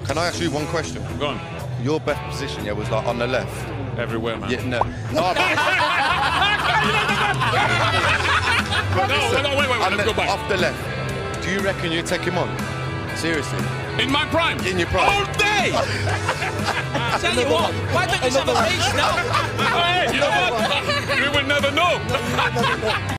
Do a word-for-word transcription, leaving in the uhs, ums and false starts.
Can I ask you one question? Go on. Your best position, yeah, was like on the left. Everywhere, man. Yeah, no. no, no, no, wait, wait, wait, let's go back. Off the left. Do you reckon you take him on? Seriously? In my prime? In your prime? All day! Tell you what, why don't you have a face now? Hey, you know what? We will never know.